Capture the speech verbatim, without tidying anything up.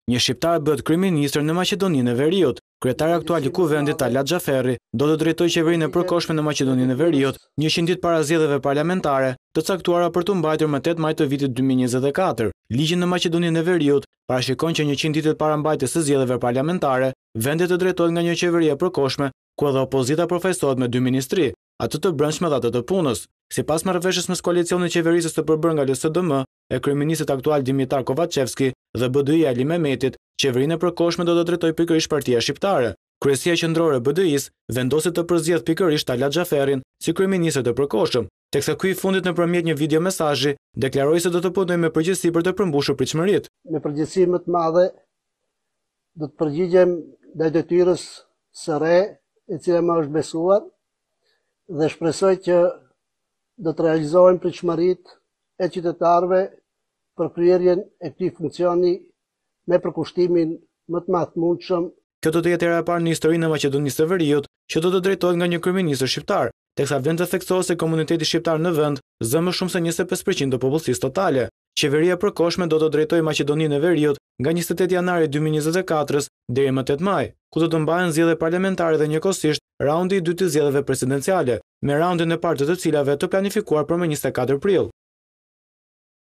Një shqiptar bëhet kryeministër në Maqedoninë e Veriut. Kryetari aktual i kuvendit Talat Xhaferi do të drejtojë qeverinë e përkohshme në Maqedoninë e Veriut njëqind ditë para zgjedhjeve parlamentare, të caktuara për të mbajtur më tetë maj të vitit dy mijë e njëzet e katër. Ligji në Maqedoninë e Veriut parashikon që njëqind ditët para mbajtjes së zgjedhjeve parlamentare, vendi të drejtohet nga një qeveri e përkohshme, ku edhe opozita përfaqësohet me dy ministri, atë të brendshme dhe atë të punës. Sipas marrëveshjes mes koalicionit qeverisës të përbërë nga L S D M e kryeministit aktual Dimitar Kovacevski dhe B D I Ali Mehmetit, qeverinë e përkohshme do të drejtojë pikërisht Partia Shqiptare. Kryesia qendrore e B D I-s vendosi të përzgjedh pikërisht Talat Xhaferin si kryeministër të përkohshëm, teksa ky i fundit nëpërmjet një video mesazhi deklaroi se do të punojë me përgjegjësi për të përmbushur pritshmëritë. Me përgjegjësi më të madhe do të përgjigjem ndaj detyrës së re e cila më është besuar dhe shpresoj që do të realizohen pritshmëritë e qytetarëve për kryerjen e këtij funksioni me përkushtimin më të madhmundshëm. Kjo do të jetë era e parë në historinë e Maqedonisë së Veriut që do të drejtohet nga një kryeministër shqiptar, teksa vend të theksohet se komuniteti shqiptar në vend zë më shumë se njëzet e pesë përqind të popullsisë totale. Qeveria e përkohshme do të drejtojë Maqedoninë e Veriut nga njëzet e tetë janari dy mijë e njëzet e katër deri më tetë maj, ku do të mbahen zgjedhje parlamentare dhe njëkohësisht raundi i dytë të zgjedhjeve presidenciale, me raundin e parë të të cilave të planifikuar për më njëzet e katër prill.